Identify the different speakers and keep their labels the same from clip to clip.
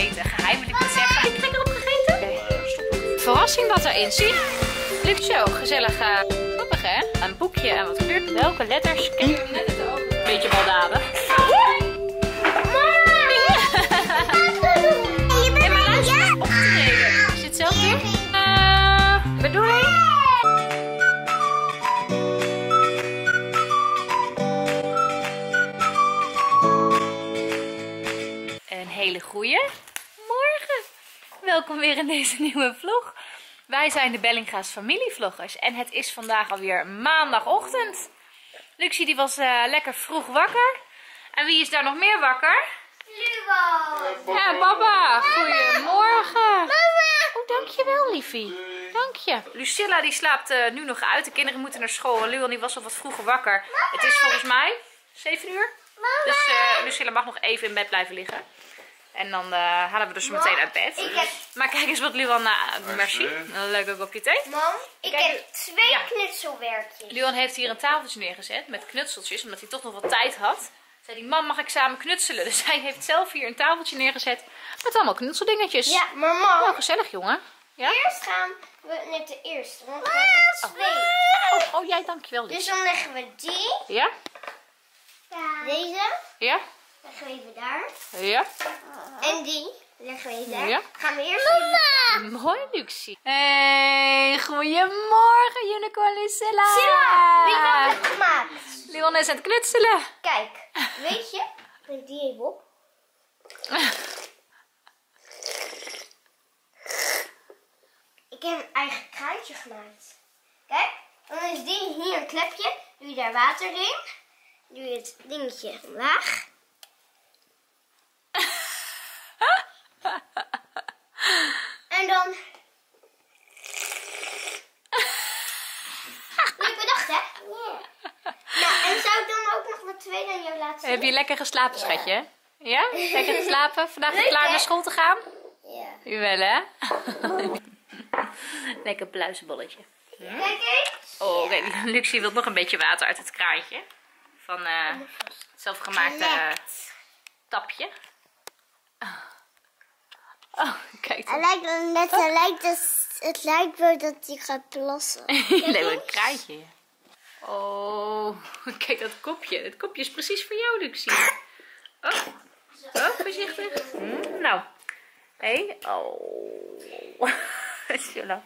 Speaker 1: gegeten. Geheim wil ik niet zeggen. Heb je lekker opgegeten? Verrassing wat erin zit. Lukt zo. Gezellig. Grappig hè? Een boekje en wat kleur. Welke letters? Kijk, net het over. Een beetje baldadig. Is dit zelf doen? Bedoeling? Een hele goeie morgen. Welkom weer in deze nieuwe vlog. Wij zijn de Bellinga's familievloggers en het is vandaag alweer maandagochtend. Luxie die was lekker vroeg wakker. En wie is daar nog meer wakker?
Speaker 2: Luo!
Speaker 1: Ja, papa. Goedemorgen. Mama! Oh, dankjewel, liefie. Dank je. Lucilla die slaapt nu nog uit. De kinderen moeten naar school. Luan die was al wat vroeger wakker. Mama. Het is volgens mij 7 uur. Mama. Dus Lucilla mag nog even in bed blijven liggen. En dan halen we dus meteen uit bed. Maar kijk eens wat Luan... merci. Een leuke kopje thee.
Speaker 2: Mam, ik heb 2 knutselwerkjes.
Speaker 1: Luan heeft hier een tafeltje neergezet met knutseltjes. Omdat hij toch nog wat tijd had. Zei die, mam, mag ik samen knutselen? Dus hij heeft zelf hier een tafeltje neergezet met allemaal knutseldingetjes.
Speaker 2: Ja, maar mam.
Speaker 1: Nou, gezellig, jongen. Ja?
Speaker 2: Eerst gaan we net de eerste, want we hebben 2.
Speaker 1: Oh, jij, dankjewel.
Speaker 2: Dus dan leggen we die.
Speaker 1: Ja?
Speaker 2: Deze.
Speaker 1: Ja?
Speaker 2: Leggen we even daar.
Speaker 1: Ja?
Speaker 2: En die leggen we even daar.
Speaker 1: Ja?
Speaker 2: Gaan we eerst even...
Speaker 1: Mooi, Luxie. Hey, goedemorgen, Unicorn Lucilla.
Speaker 2: Silla, wie heb ik gemaakt?
Speaker 1: Leon is aan het knutselen.
Speaker 2: Kijk, weet je? Druk die even op. Ik heb een eigen kruidje gemaakt. Kijk, dan is die hier een klepje. Doe je daar water in. Doe je het dingetje omlaag. En dan... Leuk bedacht, hè? Ja. Nou, en zou ik dan ook nog wat tweede aan jou laten zien?
Speaker 1: Heb je lekker geslapen, schatje? Ja? Lekker geslapen? Vandaag weer klaar
Speaker 2: hè?
Speaker 1: naar school te gaan?
Speaker 2: Ja.
Speaker 1: U wel, hè? Lekker pluizenbolletje.
Speaker 2: Kijk eens.
Speaker 1: Oh, oké. Luxie wil nog een beetje water uit het kraantje. Van het zelfgemaakte tapje. Oh, kijk.
Speaker 2: Het lijkt wel dat hij gaat plassen.
Speaker 1: Nee, een kraantje. Oh, kijk dat kopje. Het kopje is precies voor jou, Luxie. Oh, voorzichtig. Nou. Hé. Oh.
Speaker 2: Zo, man.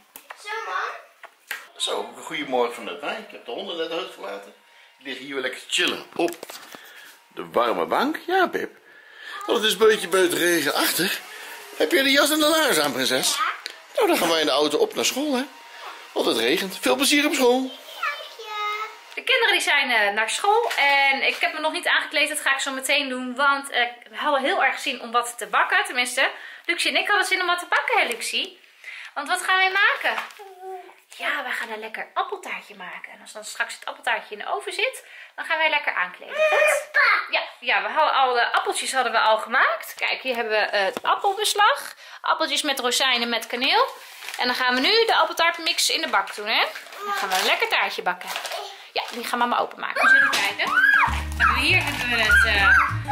Speaker 3: Zo, goedemorgen vanuit mij. Ik heb de honden net uitgelaten. Die liggen hier weer lekker te chillen op de warme bank. Ja, Pip. Want het is een beetje regenachtig. Heb je de jas en de laars aan, prinses?
Speaker 2: Ja.
Speaker 3: Nou, dan gaan wij in de auto op naar school, hè. Want het regent. Veel plezier op school.
Speaker 1: De kinderen die zijn naar school en ik heb me nog niet aangekleed. Dat ga ik zo meteen doen, want we hadden heel erg zin om wat te bakken. Tenminste, Luxie en ik hadden zin om wat te bakken, hè, Luxie? Want wat gaan wij maken? Ja, wij gaan een lekker appeltaartje maken. En als dan straks het appeltaartje in de oven zit, dan gaan wij lekker aankleden. Goed? Ja, we hadden al de appeltjes hadden we al gemaakt. Kijk, hier hebben we het appelbeslag. Appeltjes met rozijnen met kaneel. En dan gaan we nu de appeltaartmix in de bak doen, hè? Dan gaan we een lekker taartje bakken. Ja, die gaan mama openmaken. We zullen kijken. Hier hebben we het...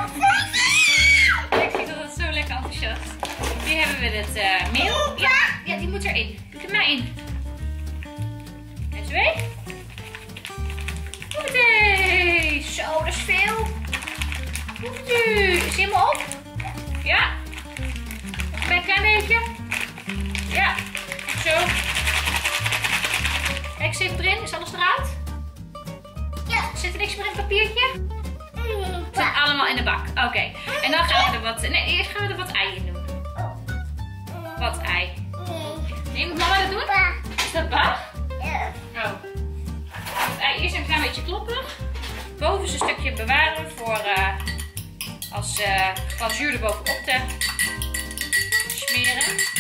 Speaker 1: Ik zie dat het zo lekker enthousiast. Hier hebben we het meel. Ja, die moet erin. Doe het maar in. En 2. Hoppatee. Zo, dat is veel. Hoppatee. Is hij helemaal op? Ja. Nog een klein beetje. Ja. Zo. Kijk eens even erin. Is alles eruit? Ja. Zit er niks meer in het papiertje? Het zit allemaal in de bak. Oké. En dan gaan we er wat... Nee, eerst gaan we er wat ei in doen. Wat ei? Nee, moet mama dat doen? Is dat ba?
Speaker 2: Ja.
Speaker 1: Oh. Het ei eerst een klein beetje kloppen. Boven een stukje bewaren voor als glazuur erbovenop te smeren.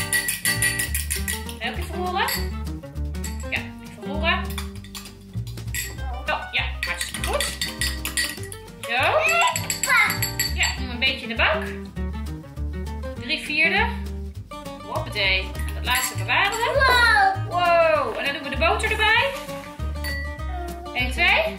Speaker 1: Ook even roeren. Ja, even roeren. Oh, ja, hartstikke goed. Zo. Ja, nu een beetje in de bak. 3/4. Hoppatee. Dat laatste bewaren we. Wow. En dan doen we de boter erbij. 1, 2.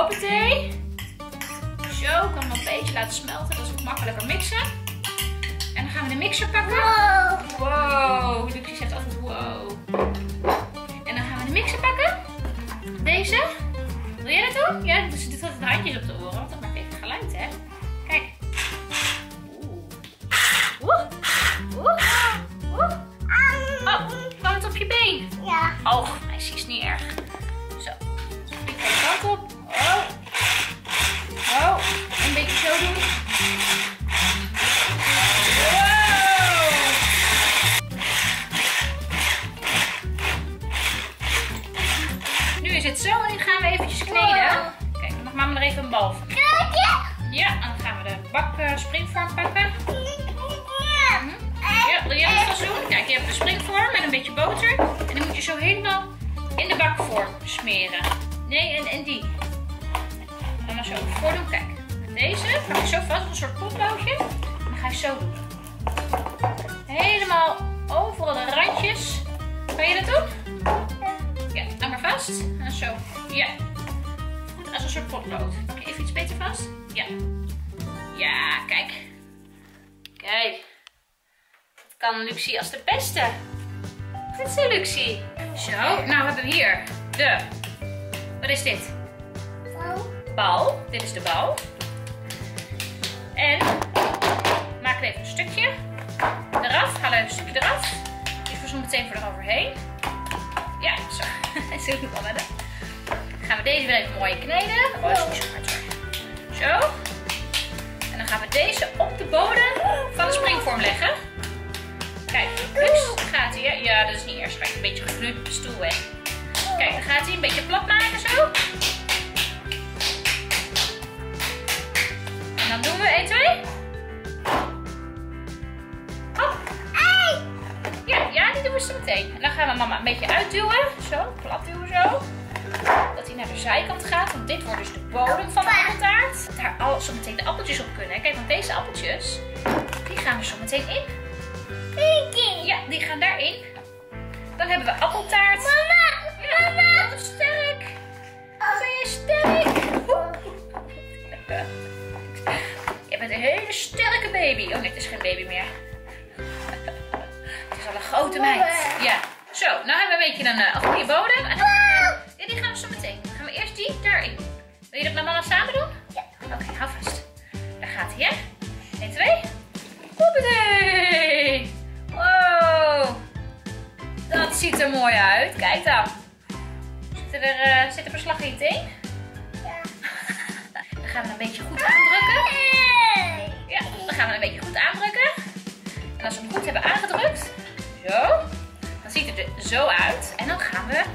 Speaker 1: Hoppatee. Zo, kan hem nog een beetje laten smelten. Dat is ook makkelijker mixen. En dan gaan we de mixer pakken.
Speaker 2: Wow.
Speaker 1: Wow, Luxie zegt altijd wow. En dan gaan we de mixer pakken. Deze. Wil jij dat doen? Ja, dus dit had het handjes op de oren, want dat maakt even geluid, hè. Kijk. Oeh. Oeh. Oeh. Oh, kwam het op je been?
Speaker 2: Ja.
Speaker 1: Oh, hij is niet erg. Zo. Ik ga de kant op. Oh. Oh. Een beetje zo doen. Wow. Nu is het zo en gaan we eventjes kneden. Kijk, dan mag mama er even een bal van. Ja, en dan gaan we de bak springvorm pakken. Ja, wil jij dat doen? Kijk, je hebt de springvorm met een beetje boter. En dan moet je zo helemaal in de bakvorm smeren. Nee, en die. En dan zo voordoen. Kijk, met deze pak je zo vast als een soort potloodje. En dan ga je zo doen. Helemaal overal de randjes. Kan je dat doen? Ja, hou maar vast. En zo. Ja. Goed, als een soort potlood. Pak je even iets beter vast? Ja. Ja, kijk. Kijk. Dat kan Luxie als de beste. Goed zo, Luxie. Zo, nou hebben we hier de... Wat is dit? Bal. Dit is de bal. En maak er even een stukje eraf. Haal even een stukje eraf. Die voor zo meteen voor eroverheen. Ja, zo. Zo doe ik al met. Gaan we deze weer even mooi kneden. Oh, dat is niet zo hard hoor. Zo. En dan gaan we deze op de bodem van de springvorm leggen. Kijk, Lux, gaat hij. Ja, dat is niet erg. Een beetje gekleurd op de stoel, hè. Kijk, dan gaat hij een beetje plat maken zo. En dan doen we 1, 2. Hop. Ja, die doen we zo meteen. En dan gaan we mama een beetje uitduwen. Zo, plat duwen zo. Dat hij naar de zijkant gaat. Want dit wordt dus de bodem van de appeltaart. Dat daar al zo meteen de appeltjes op kunnen. Kijk, want deze appeltjes, die gaan er zo meteen in. Ja, die gaan daarin. Dan hebben we appeltaart.
Speaker 2: Mama!
Speaker 1: Ja,
Speaker 2: Mama!
Speaker 1: wat sterk. Ben jij sterk? Je bent een hele sterke baby. Oh nee, het is geen baby meer. Het is al een grote meid. Ja. Zo, nou hebben we een beetje een goede bodem. En dan, ja, die gaan we zo meteen. Dan gaan we eerst die daarin. Wil je dat met mama samen doen?
Speaker 2: Ja.
Speaker 1: Oké, hou vast. Daar gaat hij, hè? 1, 2. Hoppatee! Wow! Dat ziet er mooi uit. Kijk dan. Zit er beslag in je teen?
Speaker 2: Ja.
Speaker 1: Dan gaan we een beetje goed aandrukken. Ja, dan gaan we een beetje goed aandrukken. En als we hem goed hebben aangedrukt, zo, dan ziet het er zo uit. En dan gaan we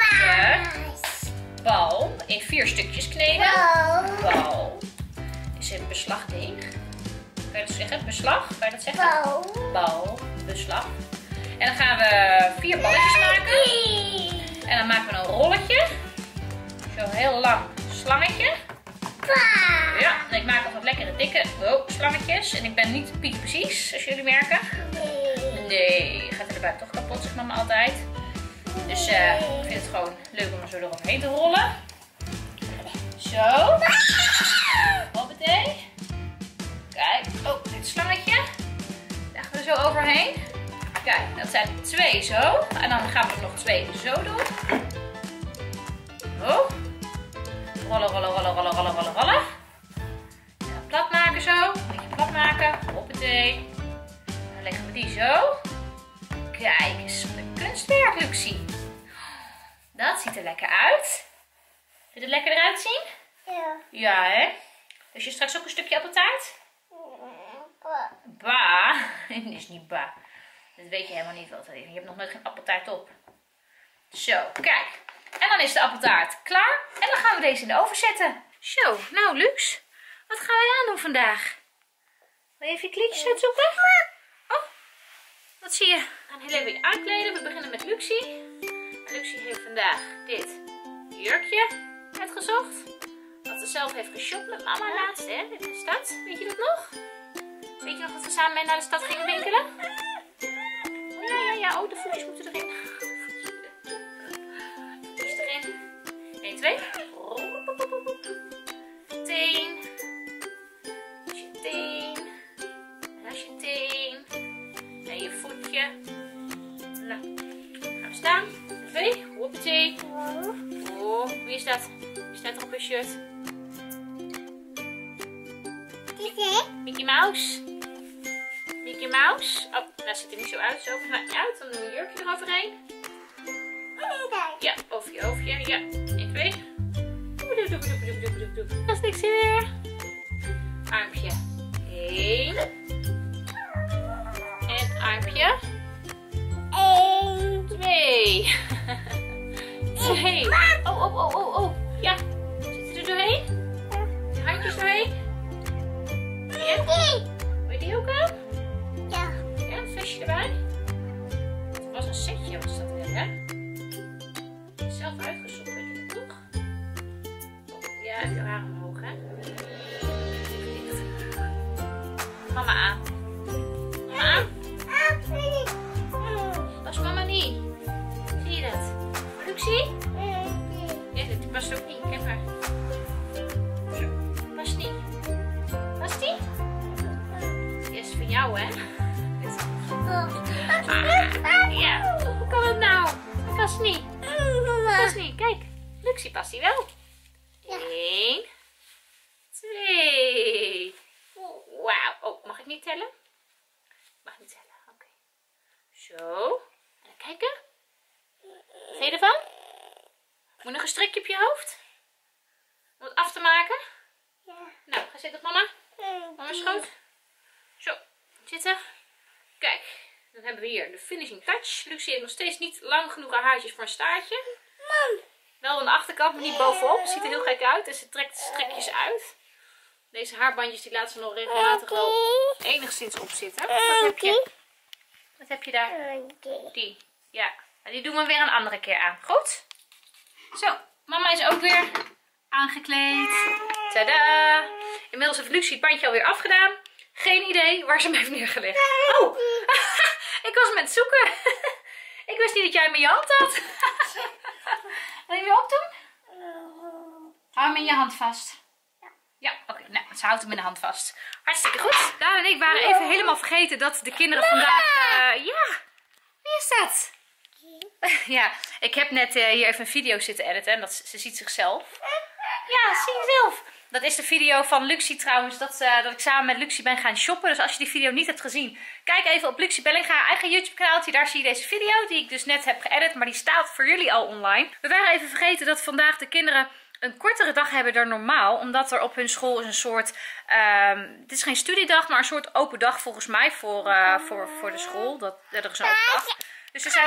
Speaker 1: de bal in 4 stukjes kneden. Bal is een beslagdeeg. Kan je dat zeggen? Beslag? Kan je dat zeggen? Bal, beslag. En dan gaan we 4 balletjes maken. En dan maken we een rolletje. Zo heel lang slangetje. Ja, en ik maak altijd lekkere dikke slangetjes. En ik ben niet Piet precies, zoals jullie merken. Nee, gaat er erbij toch kapot, zegt mama altijd. Dus ik vind het gewoon leuk om er zo eroverheen te rollen. Zo. Hoppatee. Kijk, oh, dit slangetje. Leggen we er zo overheen. Kijk, dat zijn 2 zo. En dan gaan we er nog 2 zo doen. Zo. Rollen, rollen, rollen, rollen, rollen, rollen, rollen. En dan plat maken zo. Een beetje plat maken. Hoppatee. Dan leggen we die zo. Kijk eens, wat een kunstwerk, Luxie. Dat ziet er lekker uit. Ziet het lekker eruit zien?
Speaker 2: Ja.
Speaker 1: Ja, hè? Dus je straks ook een stukje appeltaart? Ba. Dat is niet ba. Dat weet je helemaal niet wat het is. Je hebt nog nooit geen appeltaart op. Zo, kijk. En dan is de appeltaart klaar. En dan gaan we deze in de oven zetten. Zo, nou Lux. Wat gaan we aan doen vandaag? Wil je even je kleedjes uitzoeken? Oh, wat zie je? We gaan heel even uitkleden. We beginnen met Luxie. En Luxie heeft vandaag dit jurkje uitgezocht. Wat ze zelf heeft geshopt met mama laatst, hè? In de stad. Weet je dat nog? Weet je nog dat we samen mee naar de stad gingen winkelen? Oh, ja. Oh, de voetjes moeten erin. Voetjes erin. 1, 2. Teen. Dat is je teen. En dat is je teen. shirt. Mickey Mouse. Mickey Mouse. Oh, dat ziet er niet zo uit. Zo maakt niet uit. Dan doen we een jurkje eroverheen. Ja, over je hoofdje. Ja, 1, 2. Dat is niks weer. Armpje. 1. En armpje. 1, 2. 2. Oh. Ja. Zit er doorheen? De handjes doorheen? Ja. Wil je die ook aan? Ja, een vestje erbij. Het was een setje, was dat wel, hè? Zelf uitgezocht, weet je dat toch? Oh, ja, even je haar omhoog, hè? Mama aan. Mama aan. Oh, dat is mama niet. Zie je dat? Luxie? Ja, dat past ook niet. Kijk maar. Zo, past niet. Past die? Die is van jou, hè? Ja, hoe kan het nou? Dat past niet. Dat past niet. Kijk, Luxie past die wel. 1, 2. Wauw. Oh, mag ik niet tellen? Mag niet tellen. Oké. Zo. En kijken. Wat vind je ervan? Moet nog een strikje op je hoofd? Om het af te maken? Ja. Nou, ga zitten op mama. Mama schoot. Zo, zitten. Kijk, dan hebben we hier de finishing touch. Luxie heeft nog steeds niet lang genoeg haartjes voor een staartje. Wel aan de achterkant, maar niet bovenop. Ziet er heel gek uit en ze trekt de strikjes uit. Deze haarbandjes die laten ze nog regelmatig wel enigszins opzitten. Wat heb je daar? Die. Ja, en die doen we weer een andere keer aan. Goed? Zo, mama is ook weer aangekleed. Tada! Inmiddels heeft Luxie het bandje alweer afgedaan. Geen idee waar ze hem heeft neergelegd. Oh, ik was hem aan het zoeken. Ik wist niet dat jij hem in je hand had. Wil je hem weer opdoen? Hou hem in je hand vast. Ja, oké. Nou, ze houdt hem in de hand vast. Hartstikke goed. Daan en ik waren even helemaal vergeten dat de kinderen vandaag... ja, wie is dat? Ja, ik heb net hier even een video zitten editen en ze ziet zichzelf. Ja, zie je zelf. Dat is de video van Luxie trouwens, dat ik samen met Luxie ben gaan shoppen. Dus als je die video niet hebt gezien, kijk even op Luxie Bellinga eigen YouTube kanaaltje. Daar zie je deze video die ik dus net heb geëdit, maar die staat voor jullie al online. We waren even vergeten dat vandaag de kinderen een kortere dag hebben dan normaal. Omdat er op hun school is een soort, het is geen studiedag, maar een soort open dag volgens mij voor de school. Er is een open dag. Dus is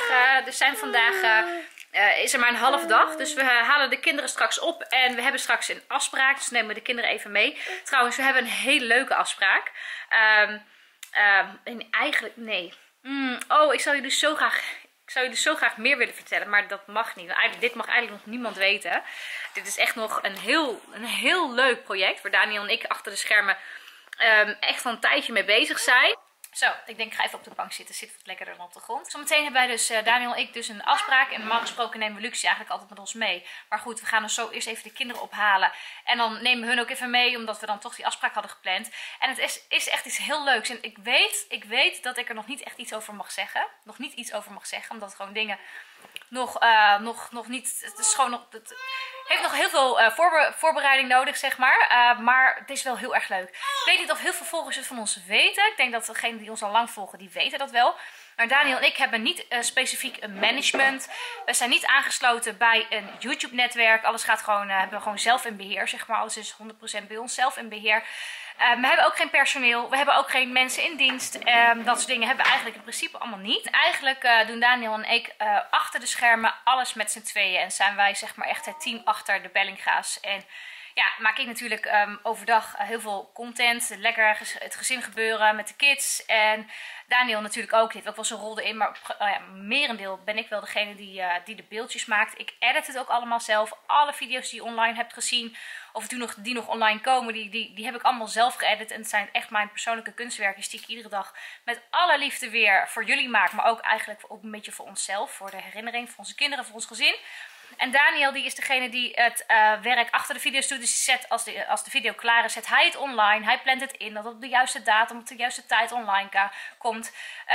Speaker 1: er maar een half dag. Dus we halen de kinderen straks op. En we hebben straks een afspraak. Dus nemen we de kinderen even mee. Trouwens, we hebben een hele leuke afspraak. Eigenlijk, nee. Ik zou jullie zo graag meer willen vertellen. Maar dat mag niet. Dit mag eigenlijk nog niemand weten. Dit is echt nog een heel leuk project. Waar Daniel en ik achter de schermen echt al een tijdje mee bezig zijn. Zo, ik denk ik ga even op de bank zitten. Zit wat lekkerder dan op de grond. Zometeen hebben wij dus, Daniel en ik, dus een afspraak. En normaal gesproken nemen we Luxie eigenlijk altijd met ons mee. Maar goed, we gaan dus zo eerst even de kinderen ophalen. En dan nemen we hun ook even mee, omdat we dan toch die afspraak hadden gepland. En het is echt iets heel leuks. En ik weet dat ik er nog niet echt iets over mag zeggen. Nog niet iets over mag zeggen, omdat gewoon dingen nog niet... Het is gewoon nog... Het heeft nog heel veel voorbereiding nodig, zeg maar. Maar het is wel heel erg leuk. Ik weet niet of heel veel volgers het van ons weten. Ik denk dat degenen die ons al lang volgen, die weten dat wel. Maar Daniel en ik hebben niet specifiek een management. We zijn niet aangesloten bij een YouTube-netwerk. Alles gaat gewoon, hebben we gewoon zelf in beheer, zeg maar. Alles is 100% bij ons zelf in beheer. We hebben ook geen personeel. We hebben ook geen mensen in dienst. Dat soort dingen hebben we eigenlijk in principe allemaal niet. Eigenlijk doen Daniel en ik achter de schermen alles met z'n tweeën. En zijn wij zeg maar echt het team achter de Bellinga's. En ja, maak ik natuurlijk overdag heel veel content. Lekker het gezin gebeuren met de kids. En Daniel natuurlijk ook. Die heeft ook wel zijn rol erin. Maar merendeel ben ik wel degene die de beeldjes maakt. Ik edit het ook allemaal zelf. Alle video's die je online hebt gezien, of die nog online komen, die heb ik allemaal zelf geëdit. En het zijn echt mijn persoonlijke kunstwerkjes die ik iedere dag met alle liefde weer voor jullie maak. Maar ook eigenlijk ook een beetje voor onszelf. Voor de herinnering, voor onze kinderen, voor ons gezin. En Daniel die is degene die het werk achter de video's doet. Dus zet, als de video klaar is, zet hij het online. Hij plant het in dat het op de juiste datum, op de juiste tijd online komt.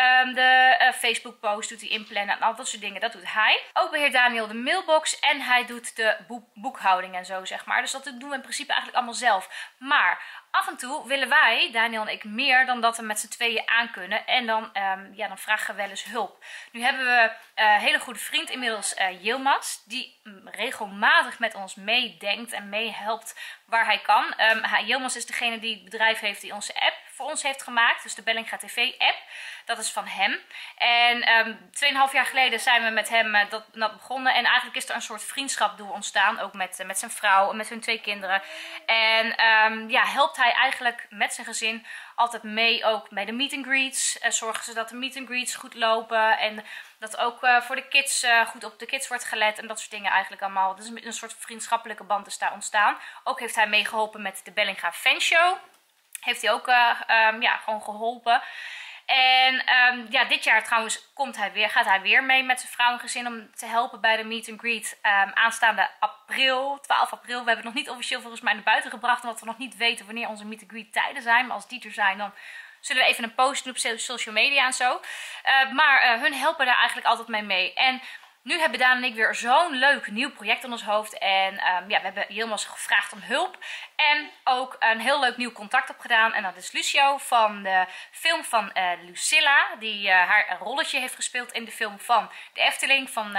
Speaker 1: De Facebook post doet hij inplannen en al dat soort dingen. Dat doet hij. Ook beheert Daniel de mailbox en hij doet de boekhouding en zo, zeg maar. Dus dat doen we in principe eigenlijk allemaal zelf. Maar af en toe willen wij, Daniel en ik, meer dan dat we met z'n tweeën aan kunnen. En dan vragen we wel eens hulp. Nu hebben we een hele goede vriend inmiddels, Yilmaz, die regelmatig met ons meedenkt en meehelpt waar hij kan. Yilmaz is degene die het bedrijf heeft die onze app voor ons heeft gemaakt. Dus de Bellinga TV app. Dat is van hem. En 2,5 jaar geleden zijn we met hem dat begonnen. En eigenlijk is er een soort vriendschap ontstaan. Ook met zijn vrouw en met hun 2 kinderen. En helpt hij eigenlijk met zijn gezin altijd mee ook bij de meet and greets. Zorgen ze dat de meet and greets goed lopen. En dat ook voor de kids goed op de kids wordt gelet. En dat soort dingen eigenlijk allemaal. Dus een soort vriendschappelijke band is daar ontstaan. Ook heeft hij meegeholpen met de Bellinga Fanshow. Heeft hij ook gewoon geholpen. En dit jaar trouwens gaat hij weer mee met zijn vrouw en gezin om te helpen bij de meet and greet aanstaande april, 12 april. We hebben het nog niet officieel volgens mij naar buiten gebracht, omdat we nog niet weten wanneer onze meet and greet tijden zijn. Maar als die er zijn, dan zullen we even een post doen op social media en zo. Maar hun helpen daar eigenlijk altijd mee. En nu hebben Daan en ik weer zo'n leuk nieuw project in ons hoofd. En we hebben Yilmaz gevraagd om hulp. En ook een heel leuk nieuw contact opgedaan. En dat is Lucio van de film van Lucilla. Die haar rolletje heeft gespeeld in de film van de Efteling. Van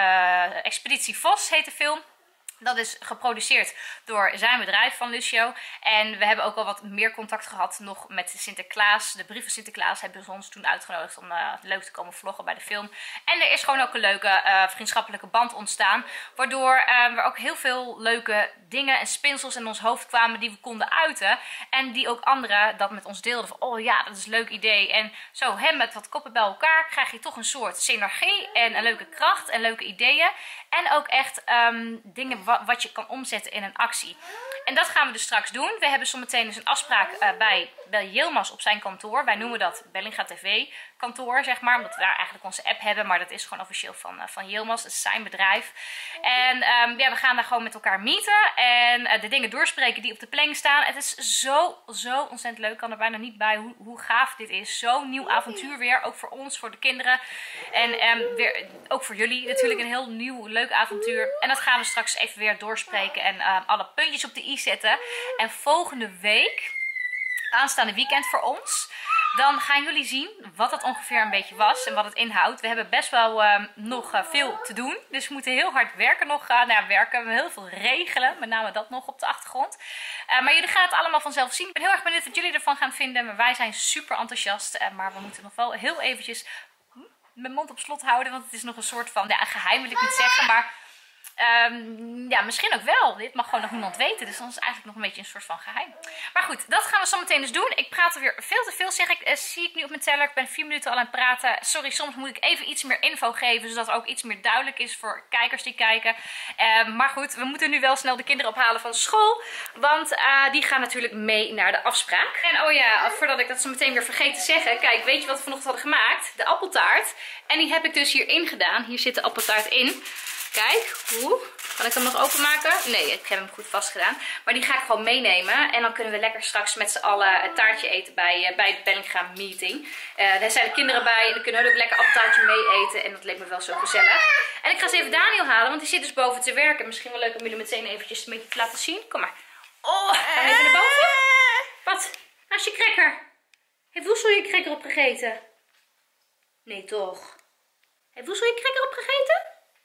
Speaker 1: Expeditie Vos heet de film. Dat is geproduceerd door zijn bedrijf van Lucio. En we hebben ook al wat meer contact gehad nog met Sinterklaas. De brief van Sinterklaas hebben ze ons toen uitgenodigd om leuk te komen vloggen bij de film. En er is gewoon ook een leuke vriendschappelijke band ontstaan. Waardoor er ook heel veel leuke dingen en spinsels in ons hoofd kwamen die we konden uiten. En die ook anderen dat met ons deelden. Van, oh ja, dat is een leuk idee. En zo, met wat koppen bij elkaar krijg je toch een soort synergie en een leuke kracht en leuke ideeën. En ook echt dingen wat je kan omzetten in een actie. En dat gaan we dus straks doen. We hebben zometeen dus een afspraak bij Yilmaz op zijn kantoor. Wij noemen dat Bellinga TV kantoor, zeg maar. Omdat we daar eigenlijk onze app hebben. Maar dat is gewoon officieel van Yilmaz. Dat is zijn bedrijf. En we gaan daar gewoon met elkaar meeten. En de dingen doorspreken die op de planning staan. Het is zo ontzettend leuk. Ik kan er bijna niet bij hoe gaaf dit is. Zo'n nieuw avontuur weer. Ook voor ons, voor de kinderen. En weer, ook voor jullie natuurlijk een heel nieuw, leuk avontuur. En dat gaan we straks even weer doorspreken. En alle puntjes op de i zetten. En volgende week, aanstaande weekend voor ons, dan gaan jullie zien wat het ongeveer een beetje was en wat het inhoudt. We hebben best wel nog veel te doen. Dus we moeten heel hard werken nog. Werken. We heel veel regelen. Met name dat nog op de achtergrond. Maar jullie gaan het allemaal vanzelf zien. Ik ben heel erg benieuwd wat jullie ervan gaan vinden. Maar wij zijn super enthousiast. Maar we moeten nog wel heel eventjes mijn mond op slot houden. Want het is nog een soort van geheim, wil ik niet zeggen. Maar misschien ook wel. Dit mag gewoon nog niemand weten. Dus dan is het eigenlijk nog een beetje een soort van geheim. Maar goed, dat gaan we zo meteen dus doen. Ik praat er weer veel te veel, zeg ik. Zie ik nu op mijn teller. Ik ben 4 minuten al aan het praten. Sorry, soms moet ik even iets meer info geven. Zodat het ook iets meer duidelijk is voor kijkers die kijken. Maar goed, we moeten nu wel snel de kinderen ophalen van school. Want die gaan natuurlijk mee naar de afspraak. En oh ja, voordat ik dat zo meteen weer vergeet te zeggen. Kijk, weet je wat we vanochtend hadden gemaakt? De appeltaart. En die heb ik dus hierin gedaan. Hier zit de appeltaart in. Kijk, kan ik hem nog openmaken? Nee, ik heb hem goed vastgedaan. Maar die ga ik gewoon meenemen. En dan kunnen we lekker straks met z'n allen het taartje eten bij de Bellinga meeting. Daar zijn de kinderen bij. En dan kunnen we ook lekker appeltaartje mee eten. En dat leek me wel zo gezellig. En ik ga eens even Daniel halen, want die zit dus boven te werken. Misschien wel leuk om jullie meteen eventjes een beetje te laten zien. Kom maar. Oh, ga even naar boven. Wat? Waar is je cracker? Heeft Woesel je cracker opgegeten? Nee, toch? Heeft Woesel je cracker opgegeten?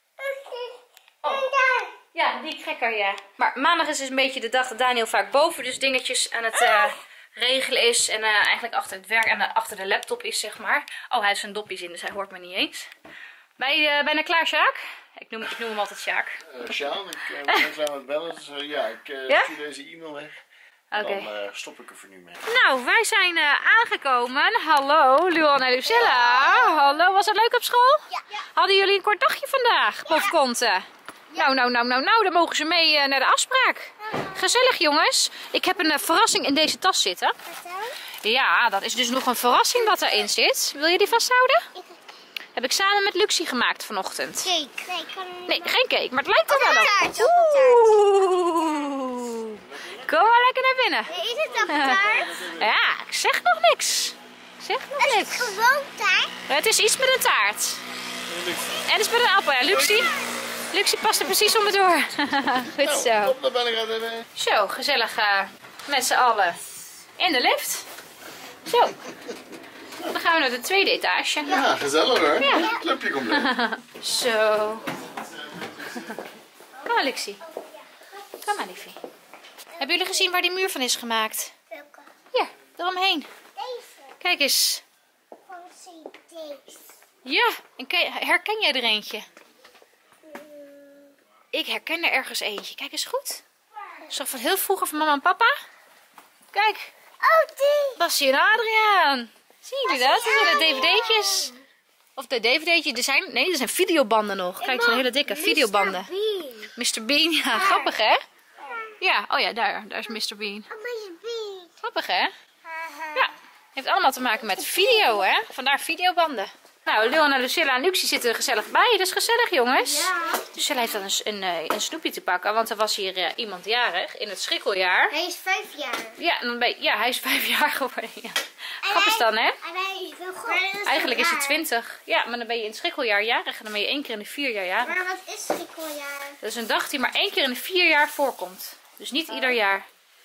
Speaker 1: Oh. Ja, die cracker, ja. Maar maandag is dus een beetje de dag dat Daniel vaak boven dus dingetjes aan het regelen is. En eigenlijk achter het werk en achter de laptop is, zeg maar. Oh, hij heeft zijn doppies in, dus hij hoort me niet eens. Ben je bijna klaar, Sjaak? Ik noem hem altijd Sjaak.
Speaker 3: Sjaan, ik ben klaar met bellen. Dus ik stuur deze e-mail weg.
Speaker 1: Okay.
Speaker 3: Dan stop ik er voor nu mee.
Speaker 1: Nou, wij zijn aangekomen. Hallo, Luan en Lucilla. Hallo, was het leuk op school?
Speaker 2: Ja.
Speaker 1: Hadden jullie een kort dagje vandaag, boven Konten? Ja. Nou, dan mogen ze mee naar de afspraak. Gezellig, jongens. Ik heb een verrassing in deze tas zitten.
Speaker 2: Vertel.
Speaker 1: Ja, dat is dus nog een verrassing wat erin zit. Wil je die vasthouden? Heb ik samen met Luxie gemaakt vanochtend.
Speaker 2: Cake. Nee, ik kan niet.
Speaker 1: Nee, geen cake, maar het lijkt er wel op.
Speaker 2: Appeltaart.
Speaker 1: Oeh. Kom maar lekker naar binnen.
Speaker 2: Is het appeltaart?
Speaker 1: Ja, ik zeg nog niks. Ik zeg nog
Speaker 2: Het
Speaker 1: niks.
Speaker 2: is gewoon taart.
Speaker 1: Het is iets met een taart. En het is met een appel. Ja, Luxie past er precies onderdoor. Goed zo.
Speaker 3: Op de Bellinga TV.
Speaker 1: Zo, gezellig met z'n allen in de lift. Zo. Dan gaan we naar de tweede etage.
Speaker 3: Ja, gezellig hoor. Ja. Clubje compleet.
Speaker 1: Zo. Kom maar, Luxie. Kom maar, liefie. Hebben jullie gezien waar die muur van is gemaakt?
Speaker 2: Welke?
Speaker 1: Hier, eromheen.
Speaker 2: Deze.
Speaker 1: Kijk eens.
Speaker 2: Van deze.
Speaker 1: Ja, en herken jij er eentje? Ik herken er ergens eentje. Kijk eens goed. Dat is toch van heel vroeger van mama en papa? Kijk,
Speaker 2: Oh, die.
Speaker 1: Bassie en Adriaan. Zien jullie dat? Dat zijn de dvd'tjes. Of de dvd'tjes, er zijn videobanden nog. Kijk, zo'n hele dikke videobanden. Mr. Bean, ja, grappig hè? Ja, oh ja, daar is Mr. Bean.
Speaker 2: Oh, Mr. Bean.
Speaker 1: Grappig hè? Ja, heeft allemaal te maken met video hè? Vandaar videobanden. Nou, Leon en Lucilla en Luxie zitten er gezellig bij. Dat is gezellig jongens.
Speaker 2: Ja.
Speaker 1: Lucilla heeft dan een snoepje te pakken, want er was hier iemand jarig in het schrikkeljaar.
Speaker 2: Hij is 5 jaar.
Speaker 1: Ja, ja, hij is 5 jaar geworden. Ja. Grappig dan hè?
Speaker 2: En hij is wel goed.
Speaker 1: Eigenlijk is hij 20. Ja, maar dan ben je in het schrikkeljaar jarig en dan ben je 1 keer in de 4 jaar jarig.
Speaker 2: Maar wat is schrikkeljaar?
Speaker 1: Dat is een dag die maar 1 keer in de 4 jaar voorkomt. Dus niet ieder jaar.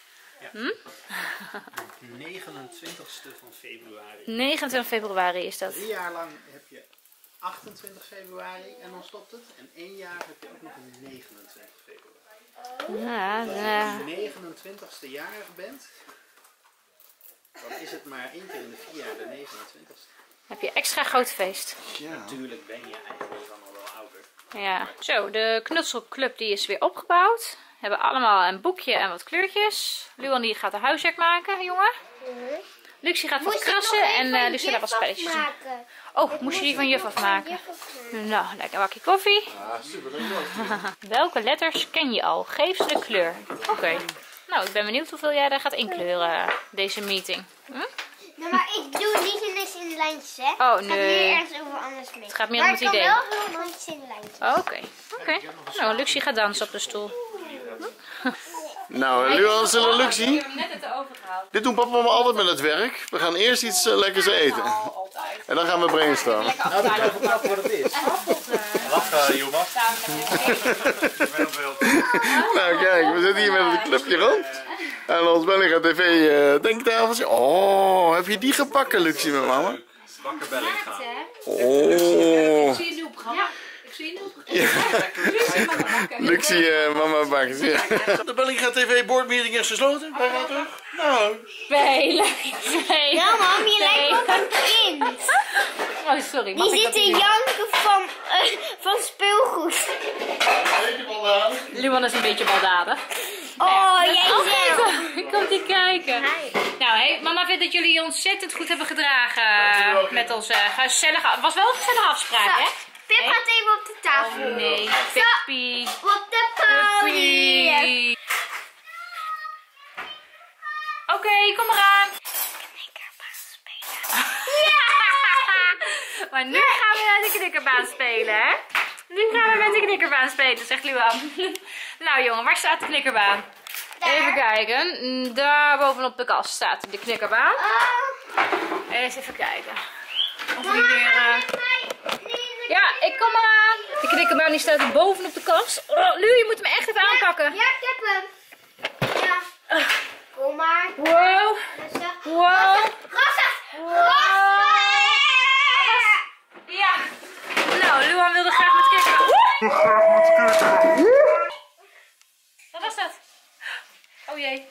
Speaker 4: 29ste van februari.
Speaker 1: 29 februari is dat.
Speaker 4: 3 jaar lang heb je 28 februari en dan stopt het. En 1 jaar heb je ook nog een 29 februari.
Speaker 1: Ja,
Speaker 4: Als je 29ste jarig bent, dan is het maar 1 keer in de 4 jaar de 29ste.
Speaker 1: heb je extra groot feest.
Speaker 3: Ja.
Speaker 4: Natuurlijk ben je eigenlijk dan al wel ouder.
Speaker 1: Ja. Zo, de knutselclub die is weer opgebouwd. We hebben allemaal een boekje en wat kleurtjes. Luan die gaat de huiswerk maken, jongen. Luxie gaat wat krassen en Lucilla wat spelletjes doen. Oh, moest je die van juf afmaken? Nou, lekker bakje koffie.
Speaker 3: Ah, super. Dankjewel.
Speaker 1: Welke letters ken je al? Geef ze de kleur. Oké. Nou, ik ben benieuwd hoeveel jij daar gaat inkleuren, deze meeting.
Speaker 2: Nou, maar ik doe niet in de lijntjes, hè?
Speaker 1: Oh,
Speaker 2: Het gaat
Speaker 1: nee.
Speaker 2: meer ergens over anders mee.
Speaker 1: Het gaat meer om het idee.
Speaker 2: Maar ik kan wel heel handjes in de lijntjes.
Speaker 1: Oké. Nou, Luxie gaat dansen op de stoel.
Speaker 3: Nou, Luan en Luxie.
Speaker 1: Ik heb hem net uit de oven gehaald.
Speaker 3: Dit doen papa en mama altijd met het werk. We gaan eerst iets lekkers eten.
Speaker 1: Altijd.
Speaker 3: En dan gaan we brainstormen.
Speaker 4: Nou, dat is wel wat het is. Wacht, Jonas.
Speaker 3: Nou kijk, we zitten hier met een clubje rond. En ons Bellinga TV denktafeltje. Oh, heb je die gebakken, Luxie met mama?
Speaker 4: Bakker Bellinga.
Speaker 3: Oh.
Speaker 1: Ik zie je nieuw programma. Ik zie je nieuw
Speaker 3: Luxie, mama bakken. Ja. De Bellinga TV boardmeeting is gesloten. Wij gaan terug. Nou.
Speaker 1: Spelen.
Speaker 2: Ja, mam, je lijkt op een kind.
Speaker 1: Oh, sorry. Mag
Speaker 2: Die
Speaker 1: ik
Speaker 2: zit
Speaker 1: dat
Speaker 2: te
Speaker 1: niet doen?
Speaker 2: janken van speelgoed.
Speaker 1: Luan is een beetje baldadig.
Speaker 2: Oh, jij
Speaker 1: Kijk, komt die kijken. Nou, mama vindt dat jullie ontzettend goed hebben gedragen met onze gezellige... Het was wel een gezellige afspraak, hè?
Speaker 2: Pip gaat even op de tafel.
Speaker 1: Oh nee, Peppy.
Speaker 2: Op de podium.
Speaker 1: Peppy. Oké, kom maar aan. Maar nu gaan we met de knikkerbaan spelen, hè? Nu gaan we met de knikkerbaan spelen, zegt Luan. Nou jongen, waar staat de knikkerbaan? Even kijken. Daar bovenop de kast staat de knikkerbaan. Eens even kijken. Of we weer... Ja, ik kom eraan. De knikkerbaan die staat er bovenop de kast. Oh, Lu, je moet hem echt even aanpakken.
Speaker 2: Ja, ik heb hem. Ja. Kom maar.
Speaker 1: Wow. Wow. Wow. Ja. Nou, Luan wilde graag met knikkerbaan. Wat was dat? Oh jee.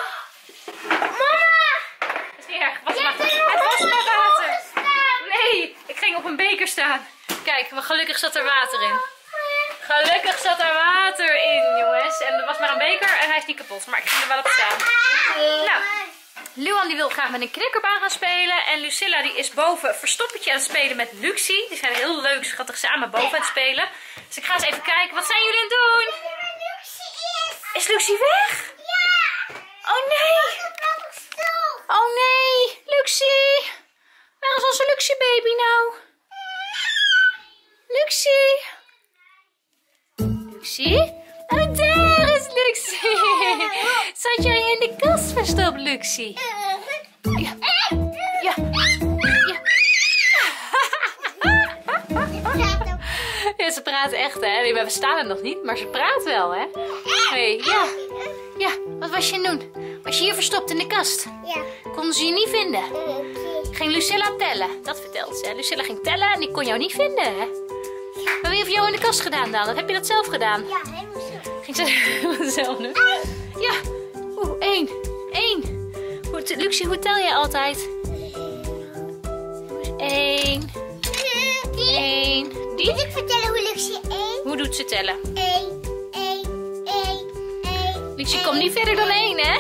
Speaker 2: Mama!
Speaker 1: Dat is niet erg. Het was maar water. Nee, ik ging op een beker staan. Kijk, maar gelukkig zat er water in. Gelukkig zat er water in, jongens. En er was maar een beker en hij is niet kapot. Maar ik ging er wel op staan. Nou, Luan die wil graag met een knikkerbaan gaan spelen. En Lucilla die is boven een verstoppertje aan het spelen met Luxie. Die zijn heel leuk, schattig samen boven aan het spelen. Dus ik ga eens even kijken. Wat zijn jullie aan het doen? Is Luxie weg?
Speaker 2: Ja!
Speaker 1: Oh nee! Oh nee! Luxie! Waar is onze Luxie baby nou? Luxie? Oh, daar is Luxie. Zat jij in de kast verstopt, Luxie? Ja. Ja. Ja, ze praat echt, hè? We staan er nog niet, maar ze praat wel, hè? Hey, ja. Ja, wat was je aan het doen? Was je hier verstopt in de kast?
Speaker 2: Ja.
Speaker 1: Konden ze je niet vinden? Ging Lucilla tellen? Dat vertelt ze. Lucilla ging tellen en die kon jou niet vinden, hè? Maar wie heeft jou in de kast gedaan dan? Of heb je dat zelf gedaan?
Speaker 2: Ja, helemaal zo.
Speaker 1: Ging ze helemaal zelf doen? Ja. Oeh, 1. Luxie, hoe tel jij altijd? 1. 1. Die?
Speaker 2: Moet ik vertellen hoe Luxie 1?
Speaker 1: Hoe doet ze tellen?
Speaker 2: 1.
Speaker 1: Luxie komt niet verder dan 1, hè?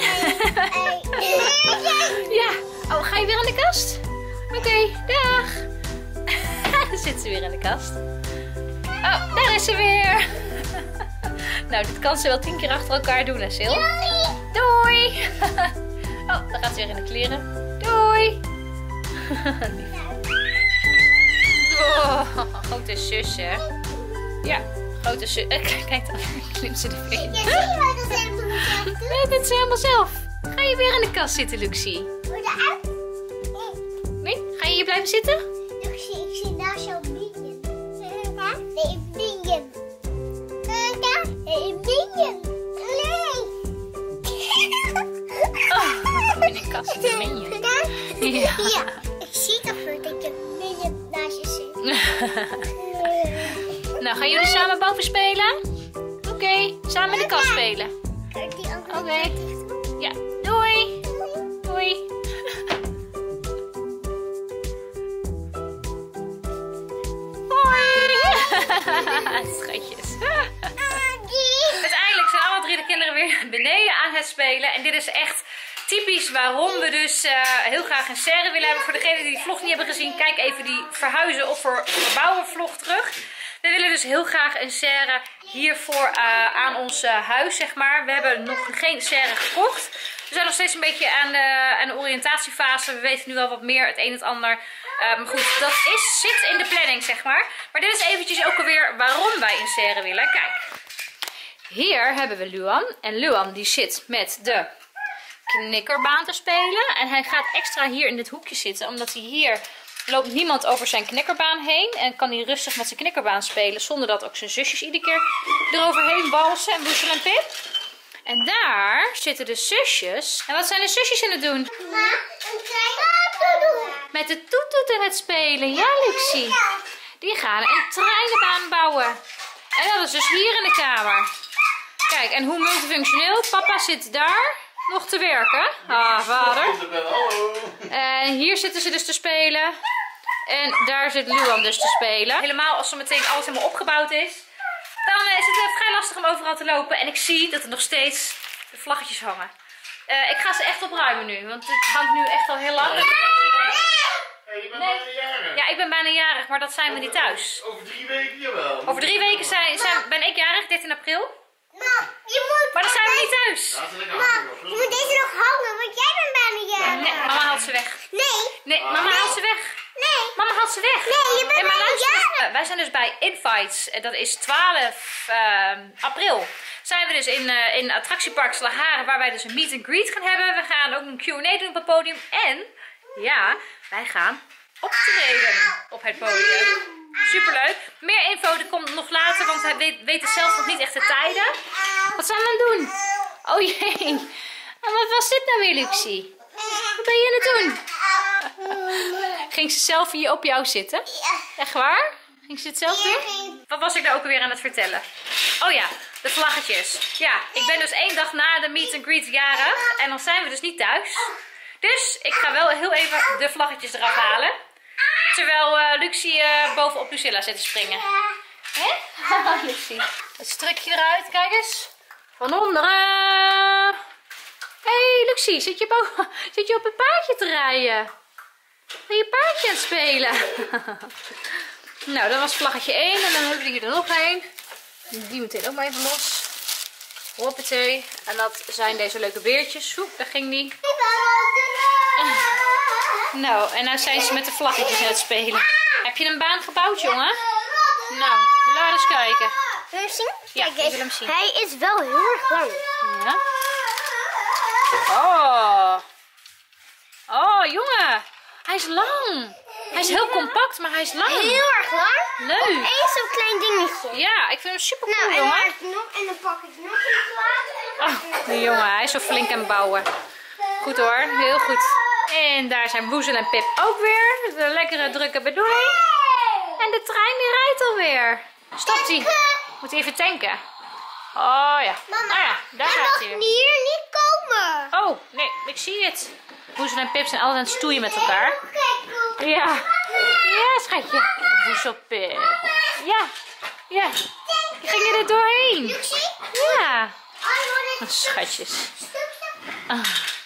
Speaker 1: Ja. Oh, ga je weer in de kast? Oké, dag. Dan zit ze weer in de kast. Oh, daar is ze weer. Nou, dit kan ze wel 10 keer achter elkaar doen, hè, Sil? Doei. Oh, dan gaat ze weer in de kleren. Doei. Oh, grote zus, hè? Ja, grote zus. Kijk dan, klimt ze de
Speaker 2: Ja,
Speaker 1: vingers.
Speaker 2: zie je wel dat helemaal zelf doen?
Speaker 1: Nee, dit is helemaal zelf. Ga je weer in de kast zitten, Luxie?
Speaker 2: Word eruit.
Speaker 1: Nee? Ga je hier blijven zitten?
Speaker 2: Luxie, ik zie daar zo'n minion. Nee, een minion. Daar, een minion. Nee.
Speaker 1: Oh, in de kast zit een minion. Ja.
Speaker 2: Ja, ik zie toch wel dat je een minion naast je zit.
Speaker 1: Nou, gaan jullie samen boven spelen? Oké, samen in de kast spelen.
Speaker 2: Kan die andere
Speaker 1: Oké.
Speaker 2: kant dicht doen?
Speaker 1: Ja, doei. Doei. Hoi. Schatjes. Uiteindelijk zijn alle 3 de kinderen weer beneden aan het spelen. En dit is echt typisch waarom we dus heel graag een serre willen hebben. Voor degenen die vlog niet hebben gezien, kijk even die verhuizen of verbouwen vlog terug. We willen dus heel graag een serre hiervoor aan ons huis, zeg maar. We hebben nog geen serre gekocht. We zijn nog steeds een beetje aan de oriëntatiefase. We weten nu wel wat meer, het een en het ander. Maar goed, dat zit in de planning, zeg maar. Maar dit is eventjes ook alweer waarom wij een serre willen. Kijk, hier hebben we Luan. En Luan die zit met de knikkerbaan te spelen. En hij gaat extra hier in dit hoekje zitten, omdat hij hier loopt niemand over zijn knikkerbaan heen. En kan hij rustig met zijn knikkerbaan spelen, zonder dat ook zijn zusjes iedere keer eroverheen walsen en Boesel en Pip. En daar zitten de zusjes. En wat zijn de zusjes aan het doen?
Speaker 2: Maar een kleine doen.
Speaker 1: Met de toetoet aan het spelen. Ja, Luxie. Die gaan een treinenbaan bouwen. En dat is dus hier in de kamer. Kijk, en hoe multifunctioneel. Papa zit daar nog te werken. Ah, vader. En hier zitten ze dus te spelen. En daar zit Luan dus te spelen. Helemaal als zo meteen alles helemaal opgebouwd is, dan is het vrij lastig om overal te lopen. En ik zie dat er nog steeds de vlaggetjes hangen. Ik ga ze echt opruimen nu, want het hangt nu echt al heel lang.
Speaker 3: Hey, je bent bijna jarig.
Speaker 1: Ja, ik ben bijna jarig, maar dat zijn we niet thuis.
Speaker 3: Over 3 weken, jawel.
Speaker 1: Over 3 weken ben ik jarig, 13 april.
Speaker 2: Maar je moet...
Speaker 1: Maar dan zijn we niet thuis.
Speaker 3: Laat ze lekker
Speaker 2: Maar
Speaker 3: achter,
Speaker 2: je moet deze nog hangen, want jij bent bijna jarig.
Speaker 1: Nee, mama haalt ze weg. Nee, mama haalt ze weg.
Speaker 2: Nee.
Speaker 1: Mama haalt ze weg.
Speaker 2: Nee, je bent
Speaker 1: maar
Speaker 2: bijna
Speaker 1: luister,
Speaker 2: jarig.
Speaker 1: wij zijn dus bij Invites. Dat is 12 april. Zijn we dus in attractiepark Slagharen, waar wij dus een meet and greet gaan hebben. We gaan ook een Q&A doen op het podium. En ja, wij gaan optreden op het podium. Superleuk. Meer info komt nog later, want we weten zelf nog niet echt de tijden. Wat zijn we aan het doen? Oh jee. En wat was dit nou weer, Luxie? Wat ben je aan het doen? Ging ze zelf hier op jou zitten? Echt waar? Ging ze het zelf doen? Wat was ik nou ook alweer aan het vertellen? Oh ja, de vlaggetjes. Ja, ik ben dus 1 dag na de meet and greet jarig. En dan zijn we dus niet thuis. Dus ik ga wel heel even de vlaggetjes eraf halen. Terwijl Luxie bovenop Lucilla zit te springen. Hè? Luxie. Het strikje eruit, kijk eens. Van onderen. Hé, Luxie, zit je op een paardje te rijden? Ben je paardje aan het spelen? Nou, dat was vlaggetje 1 en dan hebben we hier er nog 1. Die meteen ook maar even los. Hoppatee. En dat zijn deze leuke beertjes. Hoep, daar ging die. Nou, en nou zijn ze met de vlaggetjes aan het spelen. Heb je een baan gebouwd, jongen? Nou, laat eens kijken.
Speaker 2: Wil je zien?
Speaker 1: Ja,
Speaker 2: Kijk
Speaker 1: ik
Speaker 2: eens.
Speaker 1: wil hem zien.
Speaker 2: Hij is wel heel erg lang.
Speaker 1: Ja. Oh. Oh, jongen. Hij is lang. Hij is heel compact, maar hij is lang.
Speaker 2: Heel erg lang.
Speaker 1: Leuk.
Speaker 2: Eén zo'n klein dingetje.
Speaker 1: Ja, ik vind hem super cool,
Speaker 2: Nou, en,
Speaker 1: jongen.
Speaker 2: en dan pak ik nog een plaat.
Speaker 1: Oh, die jongen, hij is zo flink aan het bouwen. Goed hoor, heel goed. En daar zijn Woezel en Pip ook weer. De lekkere drukke bedoeling. En de trein die rijdt alweer. Stopt hij. Moet even tanken. Oh ja.
Speaker 2: Mama,
Speaker 1: Oh ja, daar
Speaker 2: hij
Speaker 1: gaat
Speaker 2: mag
Speaker 1: hij weer.
Speaker 2: hier niet komen.
Speaker 1: Oh, nee, ik zie het. Woezel en Pip zijn altijd aan het stoeien met elkaar.
Speaker 2: Kijk,
Speaker 1: Ja. Ja, schatje. Woezel, Pip. Ja. Ja. Ging je er doorheen?
Speaker 2: Luxie?
Speaker 1: Ja.
Speaker 2: Oh,
Speaker 1: Schatjes. Ah.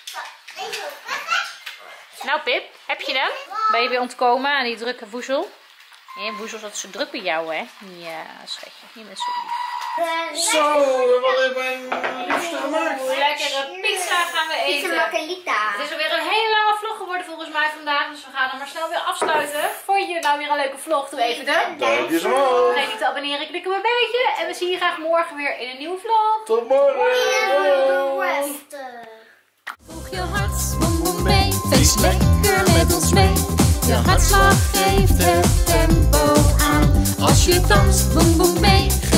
Speaker 1: Nou Pip, heb je hem? Ben je weer ontkomen aan die drukke Woezel? Ja, Woezel zat zo druk bij jou, hè? Ja, schatje. Je bent zo lief.
Speaker 3: Zo, wat heeft mijn liefste gemaakt?
Speaker 1: Lekkere pizza gaan we
Speaker 2: Pizza
Speaker 1: eten.
Speaker 2: Margarita.
Speaker 1: Het is alweer een hele lange vlog geworden volgens mij vandaag. Dus we gaan hem maar snel weer afsluiten. Vond je nou weer een leuke vlog? Doe even de
Speaker 3: Duimpjes omhoog.
Speaker 1: Vergeet niet te abonneren, klik op een belletje. En we zien je graag morgen weer in een nieuwe vlog.
Speaker 3: Tot morgen.
Speaker 5: Volg je hart, boem boem mee, feest lekker met ons mee. Je hartslag geeft het tempo aan. Als je danst, boem boem mee,